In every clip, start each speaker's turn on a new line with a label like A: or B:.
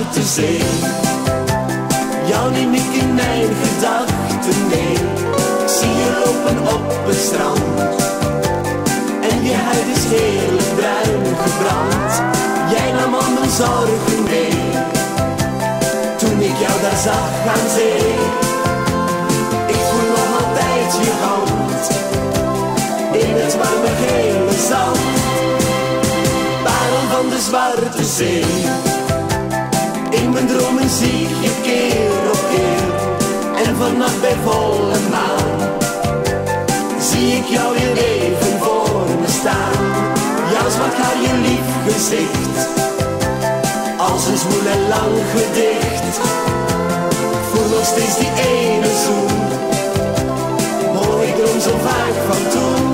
A: zwarte zee. Jou neem ik in mijn gedachten mee. Ik zie je lopen op het strand en je huid is heerlijk bruin gebrand. Jij nam al mijn zorgen mee toen ik jou daar zag aan zee. Ik voel nog altijd je hand in het warme gele zand. Parel van de zwarte zee. In mijn dromen zie ik je keer op keer. En vannacht bij volle maan zie ik jou weer even voor me staan. Jouw zwart haar, je lief gezicht, als een zwoel en lang gedicht. Voel nog steeds die ene zoen. Oh, ik droom zo vaak van toen.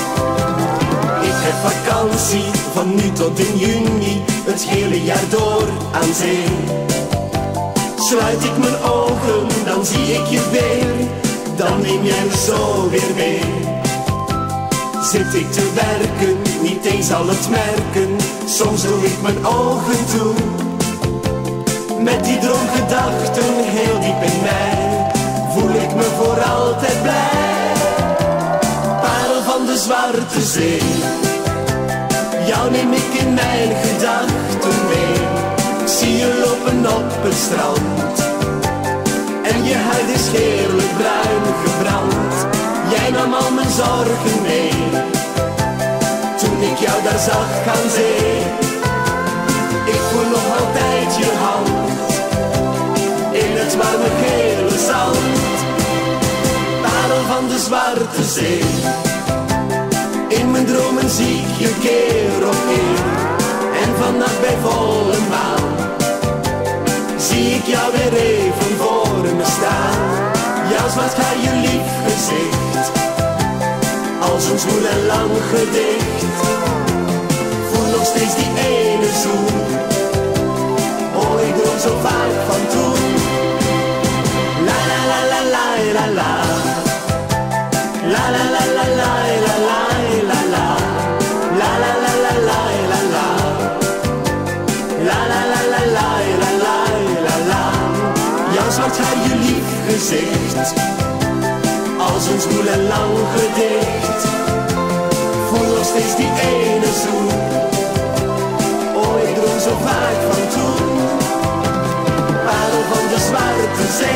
A: Ik heb vakantie van nu tot in juni, het hele jaar door aan zee. Sluit ik mijn ogen, dan zie ik je weer, dan neem jij me zo weer mee. Zit ik te werken, niet eens al het merken, soms doe ik mijn ogen toe. Met die droomgedachten heel diep in mij, voel ik me voor altijd blij. Parel van de zwarte zee. Jou neem ik in mijn gedachten mee. Ik zie je lopen op het strand en je huid is heerlijk bruin gebrand. Jij nam al mijn zorgen mee toen ik jou daar zag aan zee. Ik voel nog altijd je hand in het warme gele zand. Parel van de zwarte zee. In mijn dromen zie ik je keer op keer. En vannacht bij volle maan zie ik jou weer even voor me staan. Jouw zwart haar, je lief gezicht, als een zwoel en lang gedicht. Voel nog steeds die ene zoen. Oh, ik droom zo vaak van toen. La la la la la la la. La la la la la la la. Zwart haar, je lief gezicht, als een zwoel en lang gedicht. Voel nog steeds die ene zoen. Oh, ik droom zo vaak van toen. Parel van de zwarte zee.